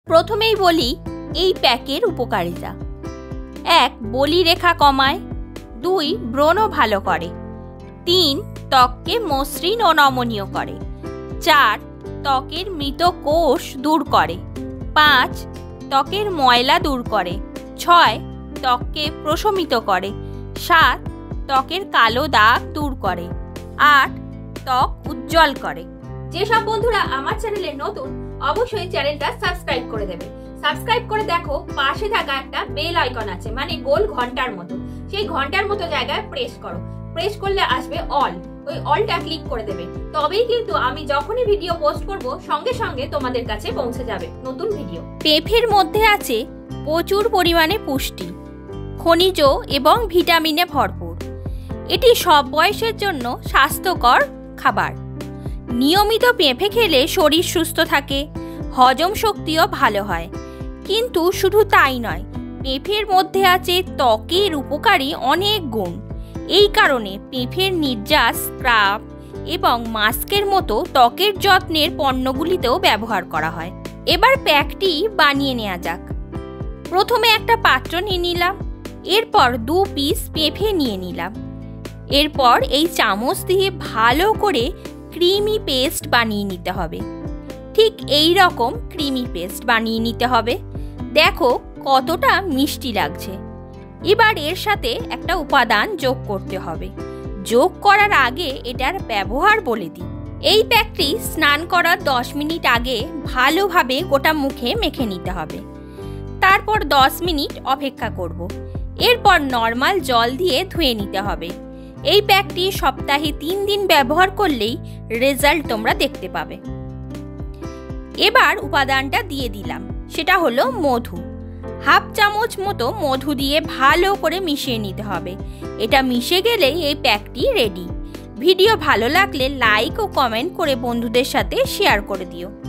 প্রথমেই বলি এই প্যাকের উপকারিতা। 1. বলিরেখা কমায়। 2. ব্রণ ভালো করে। 3. ত্বককে মসৃণ ও নমনীয় করে। 4. ত্বকের মৃত কোষ দূর করে। 5. ত্বকের ময়লা দূর করে। 6. ত্বককে প্রশমিত করে। 7. ত্বকের কালো দাগ দূর করে। 8. ত্বক উজ্জ্বল করে। যেসব বন্ধুরা আমার চ্যানেলে নতুন, অবশ্যই চ্যানেলটা সাবস্ক্রাইব করে দেবে। সাবস্ক্রাইব করে দেখো, পাশে থাকা একটা বেল আইকন আছে, মানে গোল ঘন্টার মতো। সেই ঘন্টার মতো জায়গায় প্রেস করো। প্রেস করলে আসবে অল, ওই অলটা ক্লিক করে দেবে। তবেই কিন্তু আমি যখনই ভিডিও পোস্ট করব, সঙ্গে সঙ্গে তোমাদের কাছে পৌঁছে যাবে নতুন ভিডিও। পেঁপের মধ্যে আছে প্রচুর পরিমাণে পুষ্টি, খনিজ এবং ভিটামিনে ভরপুর। এটি সব বয়সের জন্য স্বাস্থ্যকর খাবার। নিয়মিত পেঁপে খেলে শরীর সুস্থ থাকে, হজম শক্তিও ভালো হয়। কিন্তু শুধু তাই নয়, পেঁপের মধ্যে আছে ত্বকের উপকারী অনেক গুণ। এই কারণে পেঁপের নির্যাস স্ক্রাব এবং মাস্কের মতো ত্বকের যত্নের পণ্যগুলিতেও ব্যবহার করা হয়। এবার প্যাকটি বানিয়ে নেওয়া যাক। প্রথমে একটা পাত্র নিয়ে নিলাম, এরপর 2 পিস পেঁপে নিয়ে নিলাম। এরপর এই চামচ দিয়ে ভালো করে ক্রিমি পেস্ট বানিয়ে নিতে হবে। ঠিক এই রকম ক্রিমি পেস্ট বানিয়ে নিতে হবে। দেখো কতটা মিষ্টি লাগছে। এবার এর সাথে একটা উপাদান যোগ করতে হবে। যোগ করার আগে এটার ব্যবহার বলে দিই। এই প্যাকটি স্নান করার 10 মিনিট আগে ভালোভাবে গোটা মুখে মেখে নিতে হবে। তারপর 10 মিনিট অপেক্ষা করব। এরপর নর্মাল জল দিয়ে ধুয়ে নিতে হবে। এই প্যাকটি সপ্তাহে 3 দিন ব্যবহার করলেই রেজাল্ট তোমরা দেখতে পাবে। এবার উপাদানটা দিয়ে দিলাম, সেটা হলো মধু। 1/2 চামচ মতো মধু দিয়ে ভালো করে মিশিয়ে নিতে হবে। এটা মিশে গেলেই এই প্যাকটি রেডি। ভিডিও ভালো লাগলে লাইক ও কমেন্ট করে বন্ধুদের সাথে শেয়ার করে দিও।